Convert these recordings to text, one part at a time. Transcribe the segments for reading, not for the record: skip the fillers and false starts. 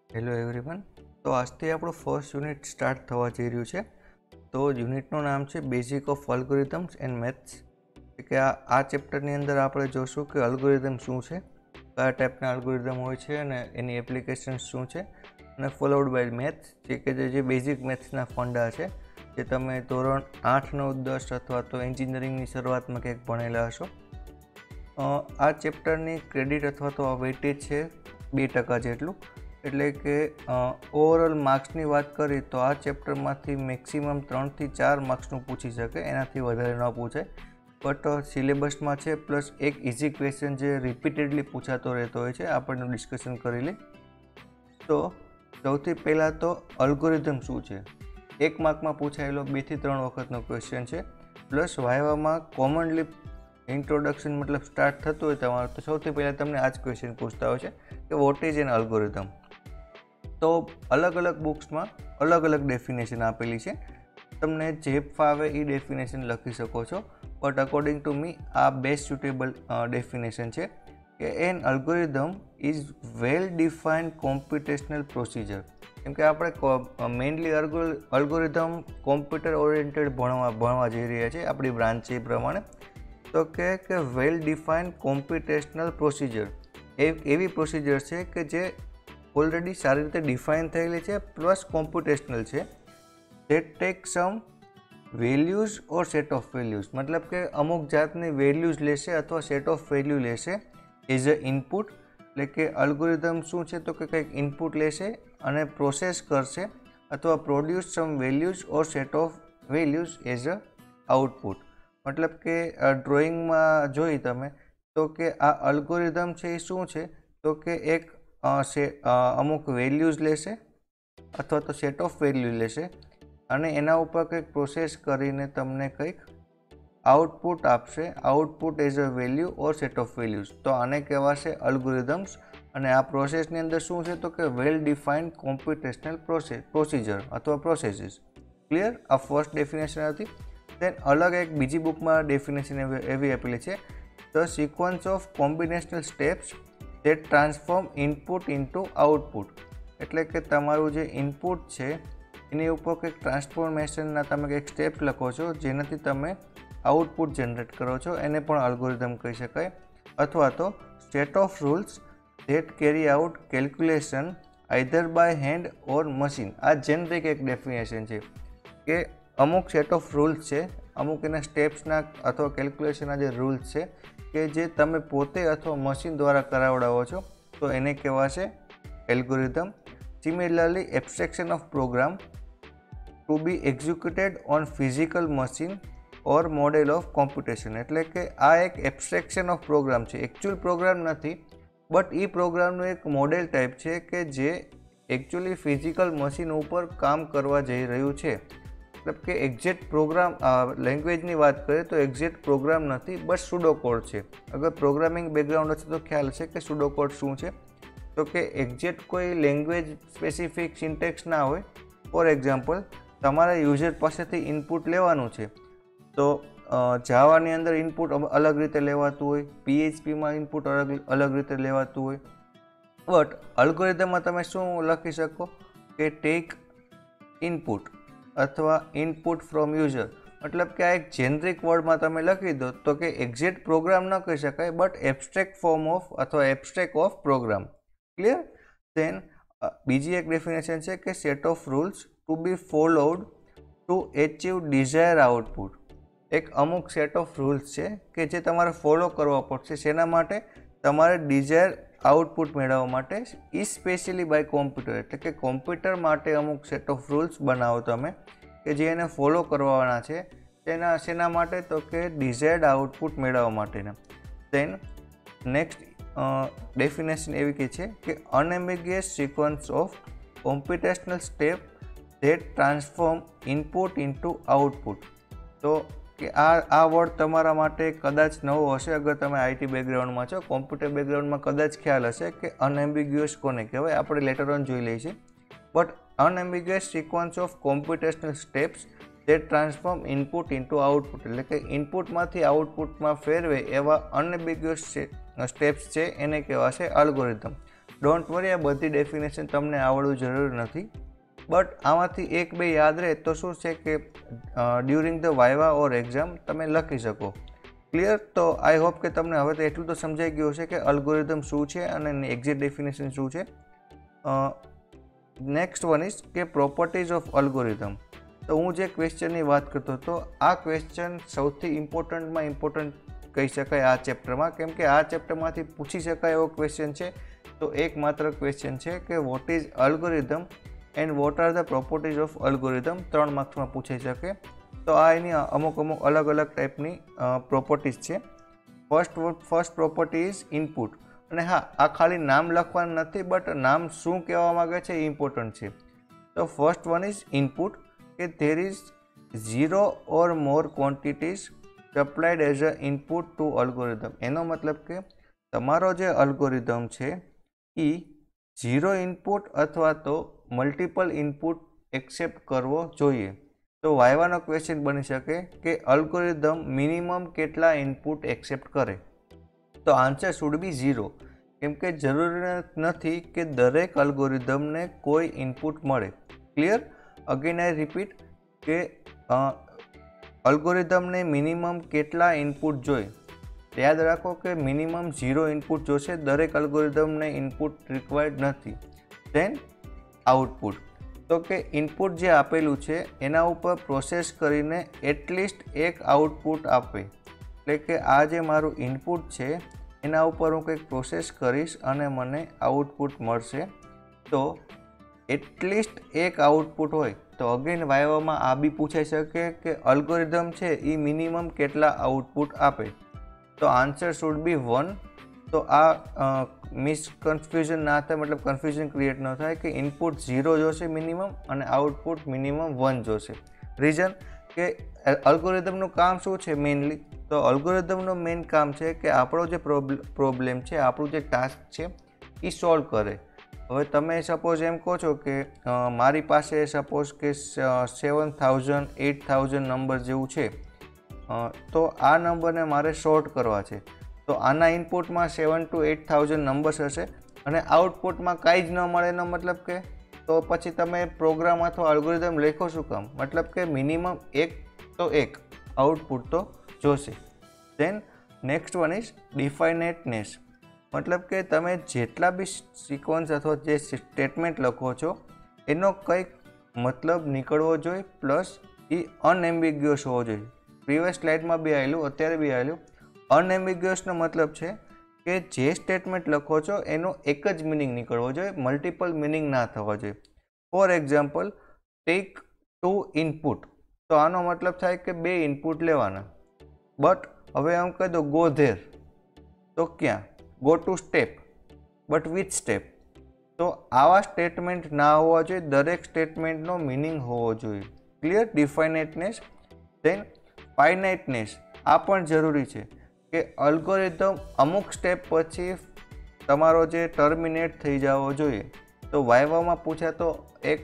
Hello everyone. તો આજથી આપણું ફર્સ્ટ યુનિટ સ્ટાર્ટ થવા જઈ રહ્યું છે। તો યુનિટનું નામ છે basic of algorithms and maths. કે આ ચેપ્ટરની અંદર આપણે જોશું કે અલ્ગોરિધમ શું છે, કયા ટાઈપના અલ્ગોરિધમ હોય છે અને એની એપ્લિકેશન્સ શું છે, અને ફોલોડ બાય મેથ્સ કે જે બેઝિક મેથ્સના ફંડા છે, જે તમે ધોરણ 8, 9, 10 અથવા તો એન્જિનિયરિંગની શરૂઆતમાં કંઈક ભણેલા હશો। આ ચેપ્ટરની ક્રેડિટ અથવા તો વેઇટેજ છે 2% જેટલું। એટલે કે ઓવરઓલ માર્ક્સની વાત કરીએ તો આ ચેપ્ટરમાંથી મેક્સિમમ 3 થી 4 માર્ક્સનું પૂછી શકે, એનાથી વધારે ન પૂછાય। બટ સિલેબસમાં છે, પ્લસ એક ઇઝી ક્વેશ્ચન જે રિપીટેડલી પૂછાતો રહેતો હોય છે, આપણે ડિસ્કશન કરી લઈએ। તો સૌથી પહેલાં તો અલ્ગોરિધમ શું છે, 1 માર્કમાં પૂછાયેલો 2 થી 3 વખતનો ક્વેશ્ચન છે। પ્લસ વાયવામાં કોમનલી ઇન્ટ્રોડક્શન મતલબ સ્ટાર્ટ થતું હોય તમારું, તો સૌથી પહેલાં તમને આ જ ક્વેશ્ચન પૂછતા હોય છે કે વોટ ઇઝ એન અલ્ગોરિધમ। તો અલગ અલગ બુક્સમાં અલગ અલગ ડેફિનેશન આપેલી છે, તમને જે ફાવે એ ડેફિનેશન લખી શકો છો। બટ અકોર્ડિંગ ટુ મી આ બેસ્ટ સુટેબલ ડેફિનેશન છે કે an algorithm is well defined computational procedure. કેમ કે આપણે મેઇનલી અલ્ગોરિધમ કોમ્પ્યુટર ઓરિએન્ટેડ ભણવા જઈ રહ્યા છીએ, આપણી બ્રાન્ચ છે એ પ્રમાણે। તો કે વેલ ડિફાઇન્ડ કોમ્પ્યુટેશનલ પ્રોસિજર એવી પ્રોસિજર છે કે જે ઓલરેડી સારી રીતે ડિફાઇન થયેલી છે, પ્લસ કોમ્પ્યુટેશનલ છે। That take some values or set of values, મતલબ કે અમુક જાતની વેલ્યુઝ લેશે અથવા સેટ ઓફ વેલ્યુ લેશે એઝ અ ઇનપુટ। એટલે કે અલ્ગોરિધમ શું છે તો કે કંઈક ઇનપુટ લેશે અને પ્રોસેસ કરશે અથવા produce some values or set of values as a output. મતલબ કે ડ્રોઈંગમાં જોઈ તમે તો કે આ અલ્ગોરિધમ છે એ શું છે તો કે એક અમુક વેલ્યુઝ લેશે અથવા તો સેટ ઓફ વેલ્યુ લેશે અને એના ઉપર કંઈક પ્રોસેસ કરીને તમને કંઈક આઉટપુટ આપશે, output as a value or set of values. તો આને કહેવાશે અલ્ગોરિધમ્સ। અને આ પ્રોસેસની અંદર શું છે તો કે વેલ ડિફાઇન્ડ કોમ્પ્યુટેશનલ પ્રોસિજર અથવા પ્રોસેસીસ। ક્લિયર? આ ફર્સ્ટ ડેફિનેશન હતી। દેન અલગ એક બીજી બુકમાં ડેફિનેશન એવી આપેલી છે, the sequence of combinational steps that transform input into output. એટલે કે તમારું જે ઇનપુટ છે એની ઉપર કંઈક ટ્રાન્સફોર્મેશનના તમે કંઈક સ્ટેપ્સ લખો છો, જેનાથી તમે આઉટપુટ જનરેટ કરો છો, એને પણ અલ્ગોરિધમ કહી શકાય। અથવા તો set of rules that carry out calculation either by hand or machine. આ જેનરિક એક ડેફિનેશન છે કે અમુક સેટ ઓફ રૂલ્સ છે, અમુક એના સ્ટેપ્સના અથવા કેલ્ક્યુલેશનના જે રૂલ્સ છે કે જે તમે પોતે અથવા મશીન દ્વારા કરાવડાવો છો, તો એને કહેવાશે algorithm. Similarly abstraction of program to be executed on physical machine or model of computation. એટલે કે આ એક એબ્સ્ટ્રેક્શન ઓફ પ્રોગ્રામ છે, એકચ્યુઅલ પ્રોગ્રામ નથી, બટ એ પ્રોગ્રામનું એક મોડેલ ટાઈપ છે કે જે એકચ્યુઅલી ફિઝિકલ મશીન ઉપર કામ કરવા જઈ રહ્યું છે। મતલબ કે એક્ઝેક્ટ પ્રોગ્રામ લેંગ્વેજની વાત કરીએ તો એક્ઝેક્ટ પ્રોગ્રામ નથી, બસ સુડોકોડ છે। અગર પ્રોગ્રામિંગ બેકગ્રાઉન્ડ હશે તો ખ્યાલ છે કે સુડોકોડ શું છે। તો કે એક્ઝેક્ટ કોઈ લેંગ્વેજ સ્પેસિફિક સિન્ટેક્સ ના હોય। ફોર એક્ઝામ્પલ, તમારે યુઝર પાસેથી ઇનપુટ લેવાનું છે, તો જાવાની અંદર ઇનપુટ અલગ રીતે લેવાતું હોય, PHPમાં ઇનપુટ અલગ રીતે લેવાતું હોય, બટ અલ્ગોરિધમમાં તમે શું લખી શકો કે ટેક ઇનપુટ અથવા ઇનપુટ ફ્રોમ યુઝર। મતલબ કે આ એક જેનરિક વર્ડમાં તમે લખી દો તો કે એક્ઝેક્ટ પ્રોગ્રામ ન કહી શકાય, બટ એબ્સ્ટ્રેક્ટ ફોર્મ ઓફ અથવા abstract of program. Clear? Then બીજી એક ડેફિનેશન છે કે set of rules to be followed to achieve desire output. એક અમુક સેટ ઓફ રૂલ્સ છે કે જે તમારે ફોલો કરવા પડશે, શેના માટે? તમારે ડિઝાયર આઉટપુટ મેળવવા માટે, ઈ સ્પેશિયલી બાય કોમ્પ્યુટર। એટલે કે કોમ્પ્યુટર માટે અમુક સેટ ઓફ રૂલ્સ બનાવો તમે કે જે એને ફોલો કરવાના છે, તેના શેના માટે? તો કે ડિઝાયર્ડ આઉટપુટ મેળવવા માટેના। દેન નેક્સ્ટ ડેફિનેશન એવી કે છે કે unambiguous sequence of computational step that transform input into output. તો કે આ વર્ડ તમારા માટે કદાચ નવો હશે અગર તમે આઈટી બેકગ્રાઉન્ડમાં છો। કોમ્પ્યુટર બેકગ્રાઉન્ડમાં કદાચ ખ્યાલ હશે કે અનએમ્બિગ્યુઅસ કોને કહેવાય, આપણે લેટર ઓન જોઈ લઈએ છીએ। But unambiguous sequence of computational steps that transform input into output. એટલે કે ઇનપુટમાંથી આઉટપુટમાં ફેરવે એવા અનએમ્બિગ્યુઅસ સ્ટેપ્સ છે, એને કહેવાશે અલ્ગોરિધમ। ડોન્ટ વરી, આ બધી ડેફિનેશન તમને આવડવું જરૂરી નથી, બટ આમાંથી એક બે યાદ રહે તો શું છે કે during the viva or exam તમે લખી શકો. ક્લિયર? તો આઈ હોપ કે તમને હવે તો એટલું તો સમજાઈ ગયું હશે કે અલ્ગોરિધમ શું છે અને એક્ઝેક્ટ ડેફિનેશન શું છે. નેક્સ્ટ વન ઇઝ કે પ્રોપર્ટીઝ ઓફ અલ્ગોરિધમ. તો હું જે ક્વેશ્ચનની વાત કરતો હતો, આ ક્વેશ્ચન સૌથી ઇમ્પોર્ટન્ટમાં ઇમ્પોર્ટન્ટ કહી શકાય આ ચેપ્ટરમાં, કેમ કે આ ચેપ્ટરમાંથી પૂછી શકાય એવો ક્વેશ્ચન છે. તો એકમાત્ર ક્વેશ્ચન છે કે what is algorithm and what are the properties of algorithm, 3 માર્ક્સમાં પૂછાઈ શકે. તો આ એની અમુક અલગ અલગ ટાઈપની પ્રોપર્ટીઝ છે. First property is input. અને હા, આ ખાલી નામ લખવાનું નથી, બટ નામ શું કહેવા માગે છે એ ઇમ્પોર્ટન્ટ છે. તો ફર્સ્ટ વન ઇઝ ઇનપુટ, કે there is 0 or more quantities supplied as a input to algorithm. એનો મતલબ કે તમારો જે અલ્ગોરિધમ છે એ 0 ઇનપુટ અથવા તો મલ્ટિપલ ઇનપુટ એક્સેપ્ટ કરવો જોઈએ. તો વાયવાનો ક્વેશ્ચન બની શકે કે અલ્ગોરિધમ મિનિમમ કેટલા ઇનપુટ એક્સેપ્ટ કરે. તો આન્સર શુડ બી 0, કેમ કે જરૂરી નથી કે દરેક અલ્ગોરિધમને કોઈ ઇનપુટ મળે. ક્લિયર? અગેન આઈ રિપીટ કે અલ્ગોરિધમને મિનિમમ કેટલા ઇનપુટ જોઈએ. યાદ રાખો કે મિનિમમ 0 ઇનપુટ જોશે, દરેક અલ્ગોરિધમને ઇનપુટ રિક્વાયર્ડ નથી. Then output. તો કે ઇનપુટ જે આપેલું છે એના ઉપર પ્રોસેસ કરીને એટલીસ્ટ એક આઉટપુટ આપે. એટલે કે આ જે મારું ઇનપુટ છે એના ઉપર હું કંઈક પ્રોસેસ કરીશ અને મને આઉટપુટ મળશે. તો એટલીસ્ટ એક આઉટપુટ હોય. તો અગેન વાયવામાં આ બી પૂછાઈ શકે કે અલ્ગોરિધમ છે એ મિનિમમ કેટલા આઉટપુટ આપે. તો આન્સર શુડ બી 1. તો આ મિસકન્ફ્યુઝન ના થાય, મતલબ કન્ફ્યુઝન ક્રિએટ ન થાય કે ઇનપુટ 0 જોશે મિનિમમ અને આઉટપુટ મિનિમમ 1 જોશે. રીઝન કે અલ્ગોરિધમનું કામ શું છે મેઇનલી? તો અલ્ગોરિધમનું મેઇન કામ છે કે આપણો જે પ્રોબ્લેમ છે, આપણું જે ટાસ્ક છે એ સોલ્વ કરે. હવે તમે સપોઝ એમ કહો છો કે મારી પાસે સપોઝ કે 7000 8000 નંબર જેવું છે, તો આ નંબરને મારે શોર્ટ કરવા છે. તો આના ઇનપુટમાં 7 to 8000 નંબર્સ હશે અને આઉટપુટમાં કાંઈ જ ન મળે. એનો મતલબ કે તો પછી તમે પ્રોગ્રામ અથવા અલ્ગોરિધમ લખો શું કામ? મતલબ કે મિનિમમ એક આઉટપુટ તો જોશે. Then next one is definiteness. મતલબ કે તમે જેટલા બી સિક્વન્સ અથવા જે સ્ટેટમેન્ટ લખો છો એનો કંઈક મતલબ નીકળવો જોઈએ, પ્લસ એ અનએમ્બિગ્યુઅસ હોવો જોઈએ. પ્રીવિયસ સ્લાઇડમાં બી આવેલું, અત્યારે બી આવેલું. અનએમ્બિગ્યુઅસનો મતલબ છે કે જે સ્ટેટમેન્ટ લખો છો એનો એક જ મિનિંગ નીકળવો જોઈએ, મલ્ટિપલ મિનિંગ ના થવા જોઈએ. For example, take 2 input. તો આનો મતલબ થાય કે 2 ઇનપુટ લેવાના. બટ હવે આમ કહી દો ગો ધેર, તો ક્યાં? Go to step, but which step? તો આવા સ્ટેટમેન્ટ ના હોવા જોઈએ, દરેક સ્ટેટમેન્ટનો મિનિંગ હોવો જોઈએ. ક્લિયર? ડિફાઇનેટનેસ. Then finiteness. આ પણ જરૂરી છે કે અલ્ગોરિધમ અમુક સ્ટેપ પછી તમારો જે ટર્મિનેટ થઈ જવો જોઈએ. તો વાયવામાં પૂછાતો એક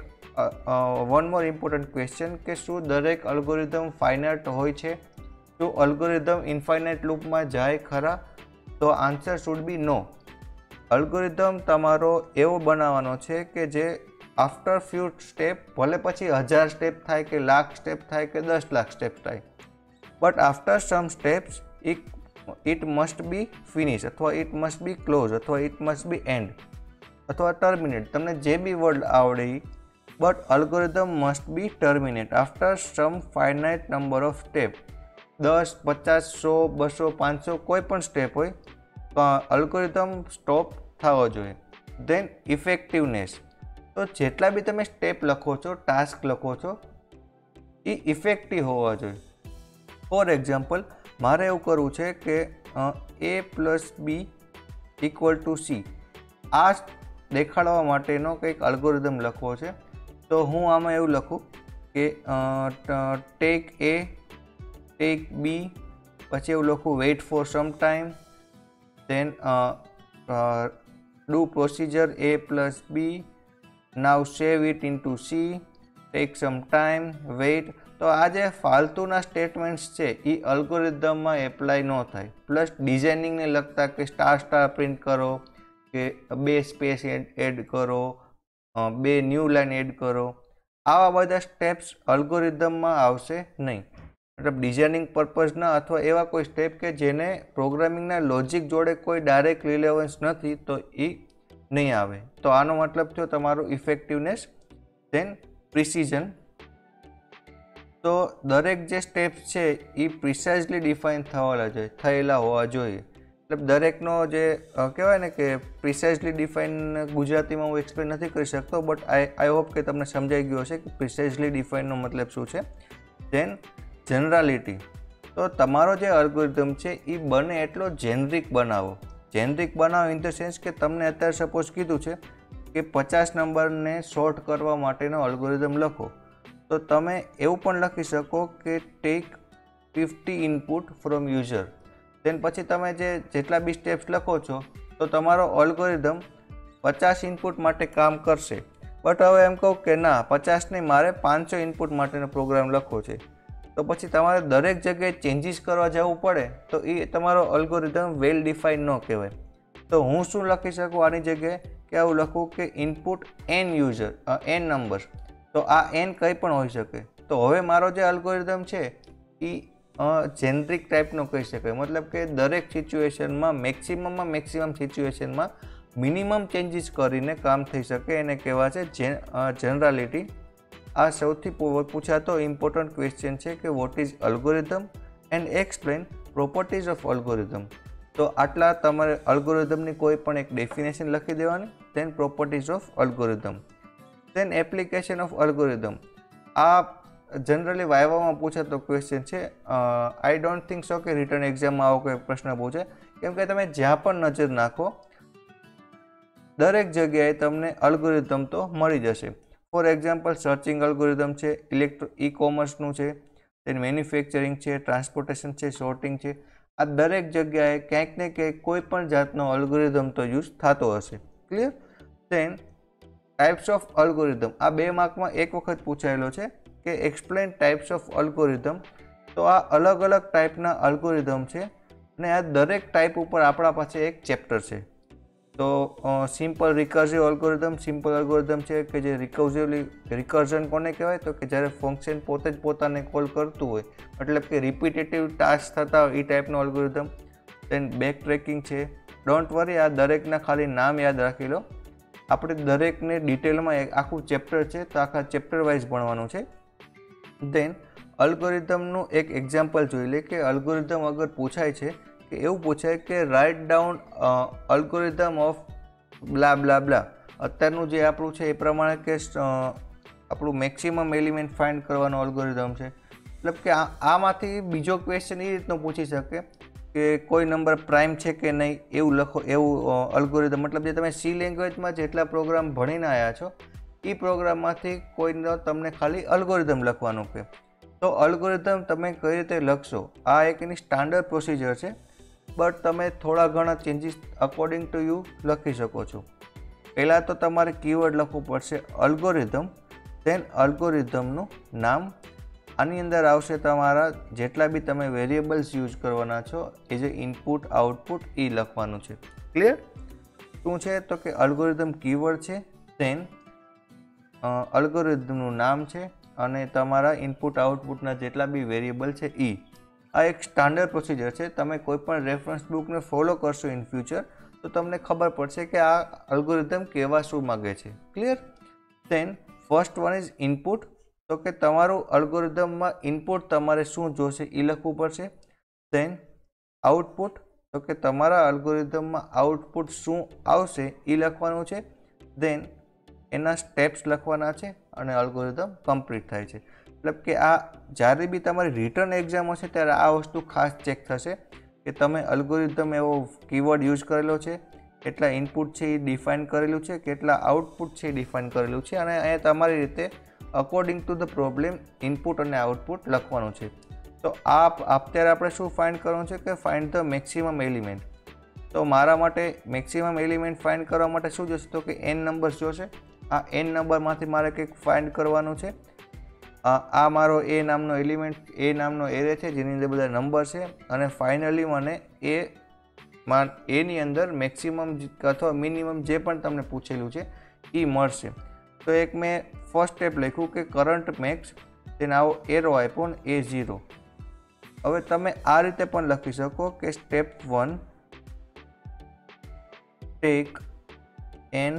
વન મોર ઇમ્પોર્ટન્ટ ક્વેશ્ચન કે શું દરેક અલ્ગોરિધમ ફાઇનાઇટ હોય છે? શું અલ્ગોરિધમ ઇન્ફાઇનાઇટ લૂપમાં જાય ખરા? તો answer should be no. Algorithm તમારો એવો બનાવવાનો છે કે જે આફ્ટર ફ્યુ સ્ટેપ, ભલે પછી 1000 સ્ટેપ થાય કે લાખ સ્ટેપ થાય કે 10 લાખ સ્ટેપ થાય, but after some steps it must be finish અથવા ઇટ મસ્ટ બી ક્લોઝ અથવા ઇટ મસ્ટ બી એન્ડ અથવા ટર્મિનેટ. તમને જે બી વર્ડ આવડે, but algorithm must be terminate after some finite number of step. 10, 50, 100, 200, 500 કોઈ પણ સ્ટેપ હોય તો અલ્ગોરિધમ સ્ટોપ થવો જોઈએ. Then effectiveness. તો જેટલા બી તમે સ્ટેપ લખો છો, ટાસ્ક લખો છો, એ ઇફેક્ટિવ હોવા જોઈએ. ફોર એક્ઝામ્પલ, મારે એવું કરવું છે કે A+B = C. આ દેખાડવા માટેનો કંઈક અલ્ગોરિધમ લખવો છે. તો હું આમાં એવું લખું કે ટેક A, ટેક B, પછી એવું લખું wait for some time, then do procedure A+B, now save it into C, take some time, wait. તો આ જે ફાલતુના સ્ટેટમેન્ટ્સ છે એ અલ્ગોરિધમમાં એપ્લાય ન થાય. પ્લસ ડિઝાઇનિંગને લગતા કે સ્ટાર પ્રિન્ટ કરો કે 2 સ્પેસ એડ કરો, 2 ન્યૂ લાઇન એડ કરો, આવા બધા સ્ટેપ્સ અલ્ગોરિધમમાં આવશે નહીં. મતલબ ડિઝાઇનિંગ પર્પઝના અથવા એવા કોઈ સ્ટેપ કે જેને પ્રોગ્રામિંગના લોજિક જોડે કોઈ ડાયરેક્ટ રિલેવન્સ નથી તો એ નહીં આવે. તો આનો મતલબ થયો તમારું ઇફેક્ટિવનેસ ધેન પ્રિસિઝન. તો દરેક જે સ્ટેપ્સ છે એ પ્રિસાઇઝલી ડિફાઇન થયેલા હોવા જોઈએ. મતલબ દરેકનો જે કહેવાય ને કે પ્રિસાઇઝલી ડિફાઇન ગુજરાતીમાં હું એક્સપ્લેન નથી કરી શકતો, બટ આઈ હોપ કે તમને સમજાઈ ગયો હશે કે પ્રિસાઇઝલી ડિફાઇનનો મતલબ શું છે. Then generality. તો તમારો જે અલ્ગોરિધમ છે એ બને એટલો જેનરિક બનાવો. જેનરિક બનાવો ઇન ધ સેન્સ કે તમને અત્યારે સપોઝ કીધું છે કે 50 નંબરને સોર્ટ કરવા માટેનો અલ્ગોરિધમ લખો, તો તમે એવું પણ લખી શકો કે take 50 input from user. Then પછી તમે જેટલા બી સ્ટેપ્સ લખો છો તો તમારો અલ્ગોરિધમ 50 ઇનપુટ માટે કામ કરશે. બટ હવે એમ કહું કે ના 50 નહીં, મારે 500 ઇનપુટ માટેનો પ્રોગ્રામ લખવો છે, તો પછી તમારે દરેક જગ્યાએ ચેન્જીસ કરવા જવું પડે, તો એ તમારો અલ્ગોરિધમ વેલ ડિફાઇન ન કહેવાય. તો હું શું લખી શકું આની જગ્યાએ કે આવું લખું કે input n user n numbers. તો આ n કંઈ પણ હોઈ શકે. તો હવે મારો જે અલ્ગોરિધમ છે એ જેનરિક ટાઈપનો કહી શકાય. મતલબ કે દરેક સિચ્યુએશનમાં મેક્સિમમ સિચ્યુએશનમાં મિનિમમ ચેન્જીસ કરીને કામ થઈ શકે, એને કહેવાય છે જનરાલિટી. આ સૌથી પૂછાતો ઇમ્પોર્ટન્ટ ક્વેશ્ચન છે કે what is algorithm and explain properties of algorithm. તો આટલા તમારે અલ્ગોરિધમની કોઈ પણ એક ડેફિનેશન લખી દેવાની, then properties of algorithm, then application of algorithm. આ જનરલી વાયવામાં પૂછાતો ક્વેશ્ચન છે. આઈ ડોન્ટ થિંક સો કે રિટર્ન એક્ઝામમાં આવો કોઈ પ્રશ્ન પૂછે, કેમ કે તમે જ્યાં પણ નજર નાખો દરેક જગ્યાએ તમને અલ્ગોરિધમ તો મળી જશે. ફોર એક્ઝામ્પલ સર્ચિંગ અલ્ગોરિધમ છે, ઈ કોમર્સનું છે, then મેન્યુફેક્ચરિંગ છે, ટ્રાન્સપોર્ટેશન છે, સોર્ટિંગ છે. આ દરેક જગ્યાએ ક્યાંક ને ક્યાંક કોઈ પણ જાતનો અલ્ગોરિધમ તો યુઝ થતો હશે. Clear? Then types of algorithm. આ 2 માર્કમાં એક વખત પૂછાયેલો છે કે એક્સપ્લેન ટાઈપ્સ ઓફ અલ્ગોરિધમ. તો આ અલગ અલગ ટાઈપના અલ્ગોરિધમ છે અને આ દરેક ટાઈપ ઉપર આપણા પાસે એક ચેપ્ટર છે. તો simple recursive algorithm simple algorithm છે કે જે રિકર્ઝન કોને કહેવાય, તો કે જ્યારે ફંક્શન પોતે જ પોતાને કોલ કરતું હોય, મતલબ કે રિપીટેટિવ ટાસ્ક થતા હોય એ ટાઈપનો અલ્ગોરિધમ. દેન બેક ટ્રેકિંગ છે. ડોન્ટ વરી, આ દરેકના ખાલી નામ યાદ રાખી લો. આપણે દરેકને ડિટેલમાં એક આખું ચેપ્ટર છે તો આખા ચેપ્ટર વાઇઝ ભણવાનું છે. દેન અલ્ગોરિધમનું એક એક્ઝામ્પલ જોઈ લે કે અલ્ગોરિધમ અગર પૂછાય છે કે એવું પૂછાય કે write down algorithm of blah blah blah. અત્યારનું જે આપણું છે એ પ્રમાણે કે આપણું મેક્સિમમ એલિમેન્ટ ફાઇન્ડ કરવાનો અલ્ગોરિધમ છે. મતલબ કે આમાંથી બીજો ક્વેશ્ચન એ રીતનો પૂછી શકે કે કોઈ નંબર પ્રાઇમ છે કે નહીં, એવું લખો, એવું અલ્ગોરિધમ. મતલબ જે તમે સી લેંગ્વેજમાં જેટલા પ્રોગ્રામ ભણીને આવ્યા છો એ પ્રોગ્રામમાંથી કોઈનો તમને ખાલી અલ્ગોરિધમ લખવાનું કહે, તો અલ્ગોરિધમ તમે કઈ રીતે લખશો આ એક એની સ્ટાન્ડર્ડ પ્રોસિજર છે. બટ તમે થોડા ઘણા ચેન્જીસ અકોર્ડિંગ ટુ યુ લખી શકો છો. પહેલાં તો તમારે કીવર્ડ લખવું પડશે અલ્ગોરિધમ, ધેન અલ્ગોરિધમનું નામ. આની અંદર આવશે તમારા જેટલા બી તમે વેરિયેબલ્સ યુઝ કરવાના છો એ જે ઇનપુટ આઉટપુટ એ લખવાનું છે. ક્લિયર? શું છે તો કે અલ્ગોરિધમ કીવર્ડ છે, ધેન અલ્ગોરિધમનું નામ છે અને તમારા ઇનપુટ આઉટપુટના જેટલા બી વેરિયેબલ છે એ. આ એક સ્ટાન્ડર્ડ પ્રોસિજર છે. તમે કોઈ પણ રેફરન્સ બુકને ફોલો કરશો ઇન ફ્યુચર તો તમને ખબર પડશે કે આ અલ્ગોરિધમ કહેવા શું માગે છે. Clear? Then first one is input. તો કે તમારું અલ્ગોરિધમમાં ઇનપુટ તમારે શું જોશે એ લખવું પડશે. Then output. તો કે તમારા અલ્ગોરિધમમાં આઉટપુટ શું આવશે એ લખવાનું છે. ધેન એના સ્ટેપ્સ લખવાના છે અને અલ્ગોરિધમ કમ્પ્લીટ થાય છે. મતલબ કે આ જ્યારે બી તમારી રિટર્ન એક્ઝામ હશે ત્યારે આ વસ્તુ ખાસ ચેક થશે કે તમે અલ્ગોરિધમ એવો કીવર્ડ યુઝ કરેલો છે, કેટલા ઇનપુટ છે એ ડિફાઇન કરેલું છે, કેટલા આઉટપુટ છે એ ડિફાઇન કરેલું છે, અને અહીંયા તમારી રીતે according to the problem input અને આઉટપુટ લખવાનું છે. તો અત્યારે આપણે શું ફાઇન્ડ કરવાનું છે કે ફાઇન્ડ ધ મેક્સિમમ એલિમેન્ટ. તો મારા માટે મેક્સિમમ એલિમેન્ટ ફાઇન્ડ કરવા માટે શું જોશે તો કે n નંબર્સ જોશે. આ n નંબરમાંથી મારે કંઈક ફાઇન્ડ કરવાનું છે. આ મારો એ નામનો એલિમેન્ટ, એ નામનો એરે છે જેની અંદર બધા નંબર છે, અને ફાઇનલી મને એ માં એની અંદર મેક્સિમમ અથવા મિનિમમ જે પણ તમને પૂછેલું છે એ મળશે. તો એક મેં ફર્સ્ટ સ્ટેપ લખ્યું કે કરંટ મેક્સ, તેને આવો એરો આપ્યો ને A0. હવે તમે આ રીતે પણ લખી શકો કે step 1 take n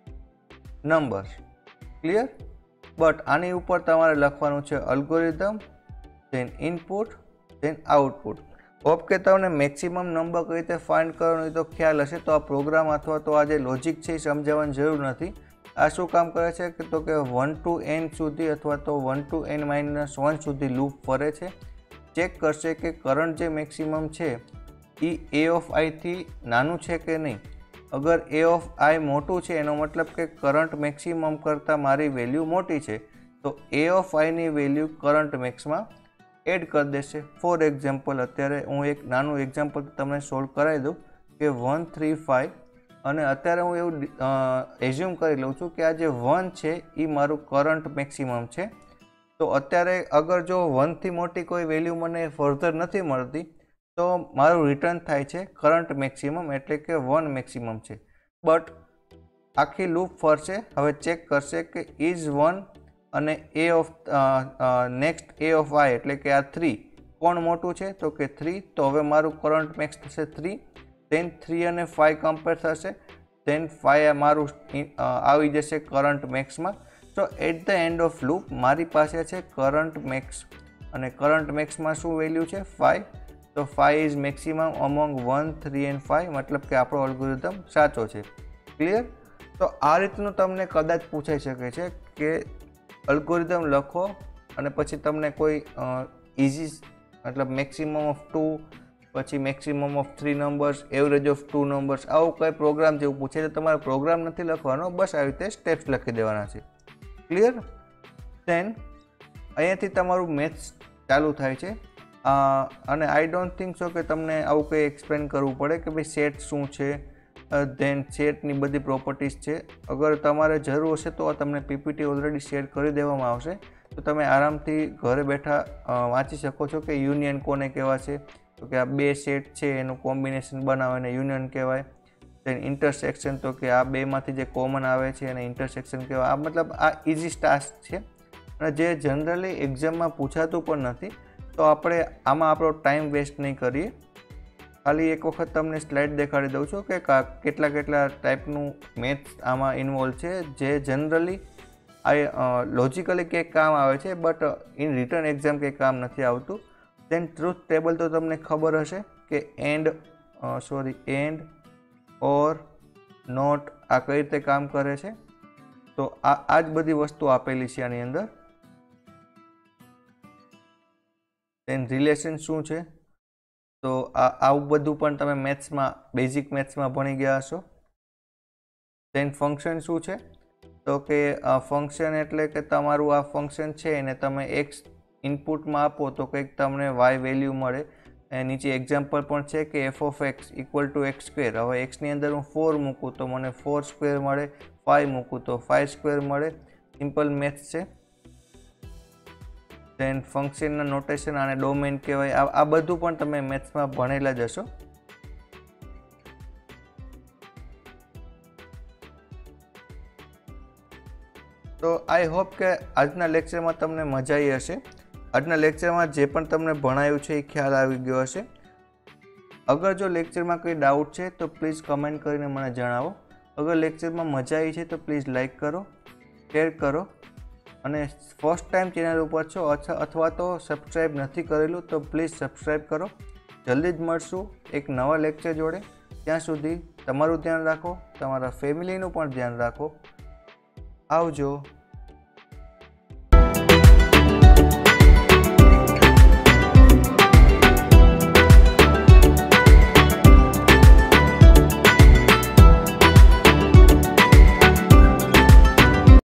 numbers. Clear? But આની ઉપર તમારે લખવાનું છે algorithm, then input, then output. Hope કે તમને મેક્સિમમ નંબર કઈ રીતે ફાઇન્ડ કરવાનો તો ખ્યાલ હશે. તો આ પ્રોગ્રામ અથવા તો આ જે લોજિક છે એ સમજાવવાની જરૂર નથી. આ શું કામ કરે છે કે તો કે 1 to n સુધી અથવા તો 1 to n-1 સુધી લૂપ ફરે છે. ચેક કરશે કે કરંટ જે મેક્સિમમ છે એ a of i થી નાનું છે કે નહીં. અગર a of i મોટું છે એનો મતલબ કે કરંટ મેક્સિમમ કરતાં મારી વેલ્યુ મોટી છે, તો a of i ની વેલ્યુ કરંટ મેક્સમાં એડ કરી દેશે. ફોર એક્ઝામ્પલ અત્યારે હું એક નાનું એક્ઝામ્પલ તમને સોલ્વ કરાવી દઉં કે 1 3 5, અને અત્યારે હું એવું એઝ્યુમ કરી લઉં છું કે આ જે 1 છે એ મારું કરંટ મેક્સિમમ છે. તો અત્યારે અગર જો 1 થી મોટી કોઈ વેલ્યુ મને ફર્ધર નથી મળતી તો મારું રિટર્ન થાય છે કરંટ મેક્સિમમ, એટલે કે 1 મેક્સિમમ છે. બટ આખી લૂપ ફરશે. હવે ચેક કરશે કે ઇઝ 1 અને a of next a of i એટલે કે આ 3 કોણ મોટું છે તો કે 3. તો હવે મારું કરંટ મેક્સ થશે 3. ધેન 3 અને 5 કમ્પેર થશે. ધેન 5 મારું આવી જશે કરંટ મેક્સમાં. તો at the end of loop મારી પાસે છે કરંટ મેક્સ, અને કરંટ મેક્સમાં શું વેલ્યુ છે 5. તો 5 ઇઝ મેક્સિમમ અમોંગ 1 3 and 5, મતલબ કે આપણો અલ્ગોરિધમ સાચો છે. ક્લિયર? તો આ રીતનું તમને કદાચ પૂછાઈ શકે છે કે અલ્ગોરિધમ લખો અને પછી તમને કોઈ ઇઝી મતલબ મેક્સિમમ ઓફ 2, પછી maximum of 3 numbers, average of 2 numbers, આવું કંઈ પ્રોગ્રામ જેવું પૂછે તો તમારે પ્રોગ્રામ નથી લખવાનો, બસ આવી રીતે સ્ટેપ્સ લખી દેવાના છે. ક્લિયર? ધેન અહીંયાથી તમારું મેથ્સ ચાલુ થાય છે. અને આઈ ડોન્ટ થિંક સો કે તમને આવું કંઈ એક્સપ્લેન કરવું પડે કે ભાઈ સેટ શું છે, ધેન સેટની બધી પ્રોપર્ટીઝ છે. અગર તમારે જરૂર હશે તો તમને પીપીટી ઓલરેડી શેર કરી દેવામાં આવશે, તો તમે આરામથી ઘરે બેઠા વાંચી શકો છો કે યુનિયન કોને કહેવાય છે. તો કે આ બે સેટ છે એનું કોમ્બિનેશન બનાવે યુનિયન કહેવાય. ધેન ઇન્ટરસેક્શન, તો કે આ બેમાંથી જે કોમન આવે છે એને ઇન્ટરસેક્શન કહેવાય. આ મતલબ આ ઇઝી ટાસ્ક છે અને જે જનરલી એક્ઝામમાં પૂછાતું પણ નથી. તો આપણે આમાં આપણો ટાઈમ વેસ્ટ નહીં કરીએ. ખાલી એક વખત તમને સ્લાઇડ દેખાડી દઉં છું કે કેટલા ટાઈપનું મેથ્સ આમાં ઇન્વોલ્વ છે, જે જનરલી લોજિકલી કંઈક કામ આવે છે બટ ઇન રિટર્ન એક્ઝામ કંઈ કામ નથી આવતું. ધેન ટ્રુથ ટેબલ તો તમને ખબર હશે કે એન્ડ ઓર નોટ આ કઈ રીતે કામ કરે છે. તો આ જ બધી વસ્તુ આપેલી છે આની અંદર. ધેન રિલેશન શું છે, તો આવું બધું પણ તમે મેથ્સમાં બેઝિક મેથ્સમાં ભણી ગયા હશો. ધેન ફંક્શન શું છે, તો કે ફંક્શન એટલે કે તમારું આ ફંક્શન છે એને તમે એક્સ ઇનપુટમાં આપો તો કંઈક તમને વાય વેલ્યુ મળે. નીચે એક્ઝામ્પલ પણ છે કે F of X equal to X square. હવે એક્સની અંદર હું 4 મૂકું તો મને 4 સ્ક્વેર મળે, 5 મૂકું તો 5 સ્ક્વેર મળે. સિમ્પલ મેથ્સ છે. ધેન ફંક્શનના નોટેશન આને ડોમેન કહેવાય. આ બધું પણ તમે મેથ્સમાં ભણેલા જ હશો. તો આઈ હોપ કે આજના લેક્ચરમાં તમને મજા આવી હશે. આજના લેક્ચરમાં જે પણ તમને ભણાયું છે એ ખ્યાલ આવી ગયો હશે. અગર જો લેક્ચરમાં કંઈ ડાઉટ છે તો પ્લીઝ કમેન્ટ કરીને મને જણાવો. અગર લેક્ચરમાં મજા આવી છે તો પ્લીઝ લાઇક કરો, શેર કરો, અને ફર્સ્ટ ટાઈમ ચેનલ ઉપર છો અથવા તો સબસ્ક્રાઈબ નથી કરેલું તો પ્લીઝ સબસ્ક્રાઈબ કરો. જલ્દી જ મળશું એક નવા લેક્ચર જોડે. ત્યાં સુધી તમારું ધ્યાન રાખો, તમારા ફેમિલીનું પણ ધ્યાન રાખો. આવજો.